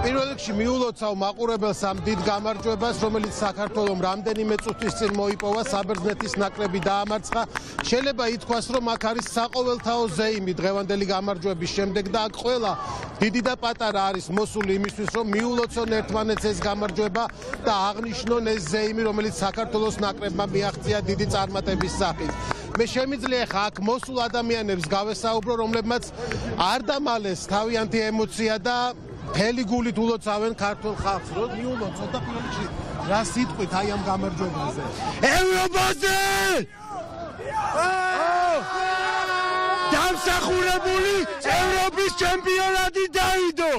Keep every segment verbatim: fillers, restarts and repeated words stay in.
პირველ რიგში მიულოცავ მაყურებელს ამ დიდ გამარჯვებას, რომელიც საქართველოს რამდენიმე წუთის წინ მოიპოვა, საბერძნეთის ნაკრები დაამარცხა. შეიძლება ითქვას, რომ აქ არის საყოველთაო ზეიმი დღევანდელი გამარჯვების შემდეგ და აქ ყველა დიდი და პატარა არის მოსული იმისთვის, რომ მიულოცონ ერთმანეთს ეს გამარჯვება და აღნიშნონ ეს ზეიმი, რომელიც საქართველოს ნაკრებმა მიაღწია დიდი წარმატების სახით. მე შემიძლია ხა აქ მოსულ ადამიანებს გავესაუბრო, რომლებმაც არ დამალეს თავიანთი ემოცია და მთელი გულით ულოცავენ ქართულ ხალხს, რომ მიულოცოთ და პირველ რიგში რა სიტყვით აი ამ გამარჯვებაზე. ევროპაზე! დამსახურებული ევროპის ჩემპიონატი დაიდო!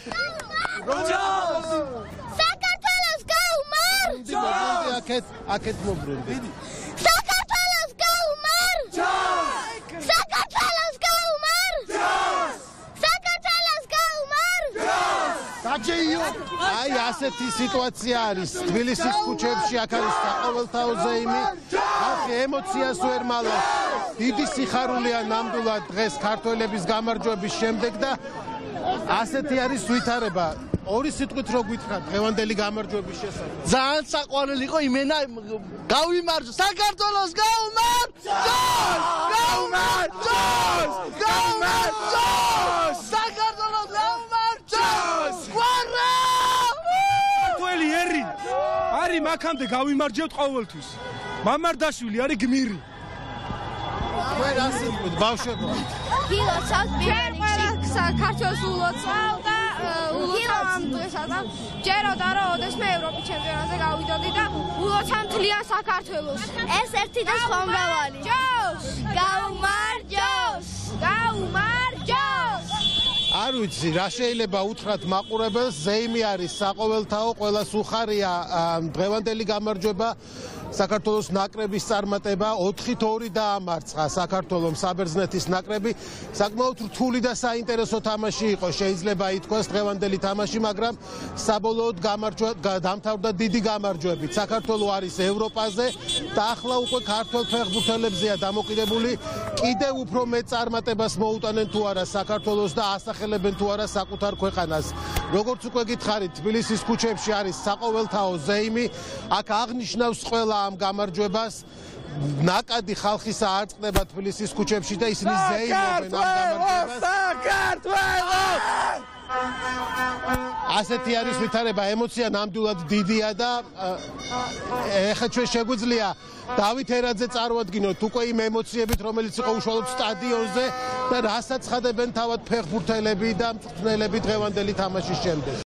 საქართველოს გაუმარ! აქეთ აქეთ მობრუნდი. საქართველოს გაუმარ! საქართველოს გაუმარ! საქართველოს გაუმარ! დაჯეიო! აი ასეთი სიტუაცია არის თბილისის ქუჩებში, აქ არის საყოველთაო ზეიმი. ხალხი ემოციას ვერ მალავს. დიდი სიხარულია ნამდვილად დღეს ქართველების გამარჯვების შემდეგ და ასეთი არის ვითარება. ორი სიტყვით რო გითხრათ დღევანდელი გამარჯვების შესახებ. ძალიან საყვარელი იყო იმენა გავიმარჯვო საქართველოს გაუმარ! ჯოს! გაუმარ! ჯოს! გაუმარ! ჯოს! საქართველოს გაუმარ! ჯოს! გვარა! ქართველი ერი არის მაქამდე გავიმარჯვებთ ყოველთვის. მამარდაშვილი არის გმირი. თქვენ რა სიტყვით ბავშვებო? გილოცავთ ჩვენ ყველა საქართველოს ულოცავ და ულოცავ ამ დღესა და ჯეროდა რომ ოდესმე ევროპის ჩემპიონატზე გავიდოდი და ულოცავ მთლიან საქართველოს. ეს ერთი და ხომრავალი. ჯოს! გაუმარ ჯოს! გაუმარ ჯოს! არ ვიცი რა შეიძლება უთხრათ მაყურებელს, ზეიმი არის საყოველთაო, ყველას უხარია დღევანდელი გამარჯვება. საქართველოს ნაკრების წარმატება ოთხით ორი დაამარცხა საქართველოს საბერძნეთის ნაკრები. საკმაოდ რთული და საინტერესო თამაში იყო, შეიძლება ითქვას დღევანდელი თამაში, მაგრამ საბოლოოდ გამარჯვა დამთავრდა დიდი გამარჯვებით. საქართველოს არის ევროპაზე და ახლა უკვე ქართველ ფეხბურთელებზეა დამოკიდებული, კიდევ უფრო მეტ წარმატებას მოუტანენ თუ არა საქართველოს და ასახელებენ თუ არა საკუთარ ქვეყანას. როგორც უკვე გითხარით, თბილისის ქუჩებში არის საყოველთაო ზეიმი, აქ აღნიშნავს ყველა ამ გამარჯვებას. ნაკადი ხალხისა არ წყდება თბილისის ქუჩებში და ისინი ზეიმობენ ამ გამარჯვებას. საქართველოს! ასეთი არის ვითარება, ემოცია ნამდვილად დიდია და ეხლა ჩვენ შეგვიძლია დავით ერაძე წარვადგინოთ უკვე იმ ემოციებით, რომელიც იყო უშუალოდ სტადიონზე და რასაც ხადებენ თავად ფეხბურთელები და მწვრთნელები დღევანდელი თამაშის შემდეგ.